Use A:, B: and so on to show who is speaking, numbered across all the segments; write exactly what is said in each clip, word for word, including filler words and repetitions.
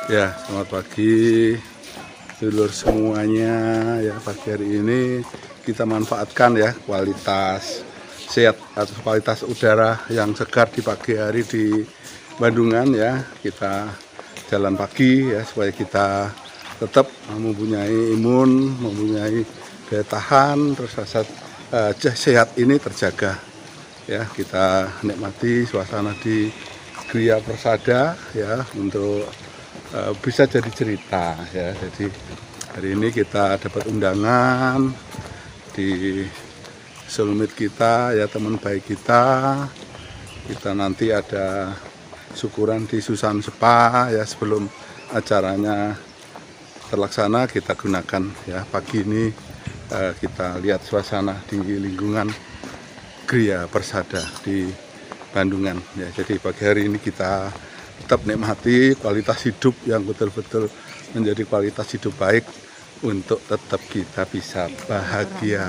A: Ya, selamat pagi dulur semuanya. Ya, pagi hari ini kita manfaatkan ya kualitas sehat atau kualitas udara yang segar di pagi hari di Bandungan ya. Kita jalan pagi ya supaya kita tetap mempunyai imun, mempunyai daya tahan, terus rasa uh, sehat ini terjaga. Ya, kita nikmati suasana di Gria Persada ya untuk Uh, bisa jadi cerita ya. Jadi hari ini kita dapat undangan di soulmate kita ya, teman baik kita. Kita nanti ada syukuran di Susan Spa ya, sebelum acaranya terlaksana kita gunakan ya pagi ini uh, kita lihat suasana di lingkungan Gria Persada di Bandungan ya. Jadi pagi hari ini kita tetap nikmati kualitas hidup yang betul-betul menjadi kualitas hidup baik untuk tetap kita bisa bahagia.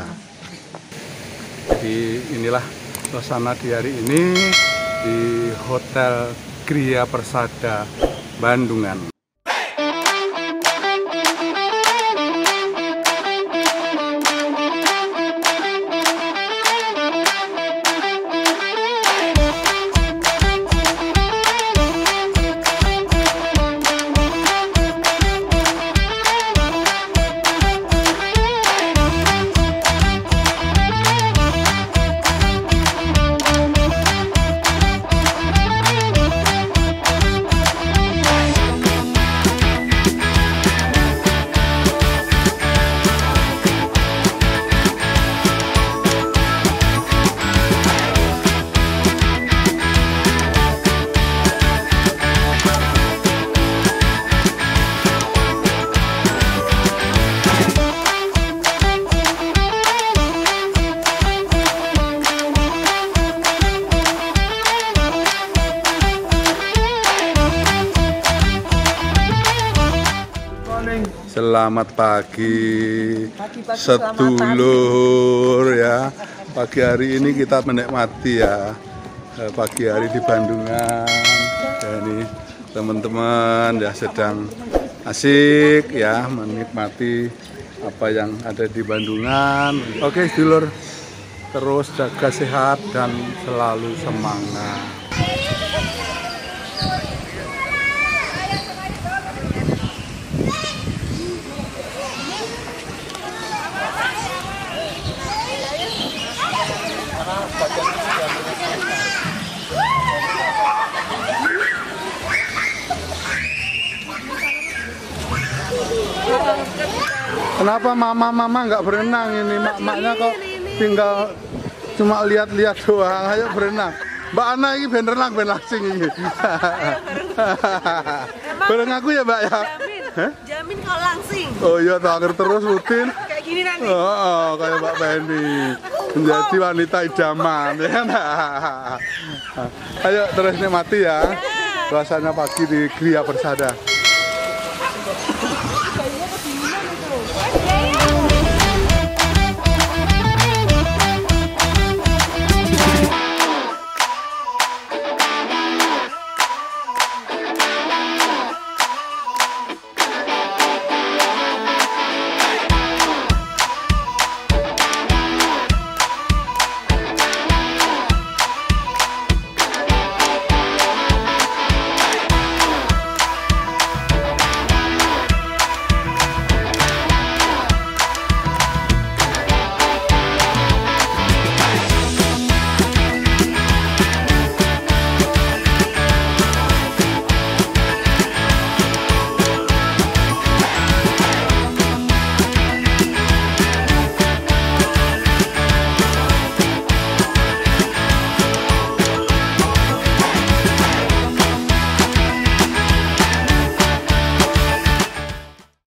A: Jadi inilah suasana di hari ini di Hotel Gria Persada Bandungan. Selamat pagi,
B: pagi, pagi
A: sedulur ya. Pagi hari ini kita menikmati ya pagi hari di Bandungan. Ya, ini teman-teman ya sedang asik ya menikmati apa yang ada di Bandungan. Oke sedulur, terus jaga sehat dan selalu semangat. Kenapa mama-mama nggak berenang ini? Mak-maknya kok tinggal cuma lihat-lihat doang. Ayo berenang. Mbak Ana ini ben renang ben langsing ini. Bareng aku ya Mbak ya?
B: Jamin, jamin kalau langsing.
A: Oh iya, terakhir terus rutin.
B: Kayak gini nanti.
A: Oh, oh kayak Mbak Penny. Menjadi wanita idaman ya. Ayo terus nikmati ya. Suasana pagi di Gria Persada.